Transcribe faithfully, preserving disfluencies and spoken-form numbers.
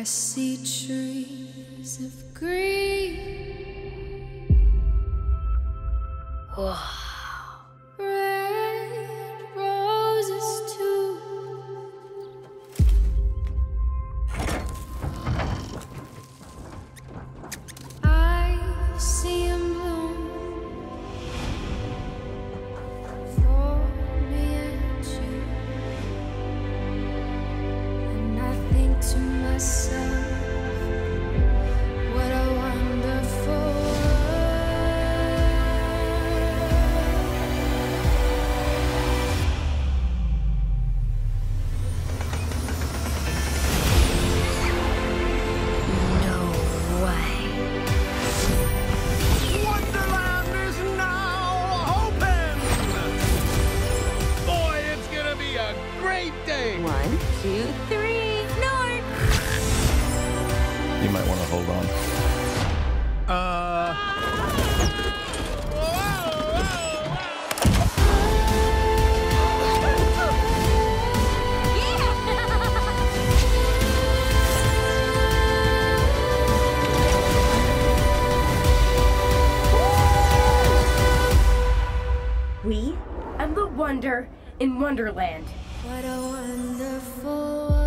see trees of green. Wow. Red roses too. I see 'em bloom for me and you. And I think to myself, what a wonderful Wonderland is now open! Boy, it's gonna be a great day! One, two, three, snort! You might want to hold on. Uh... We are the wonder in Wonderland. What a wonderful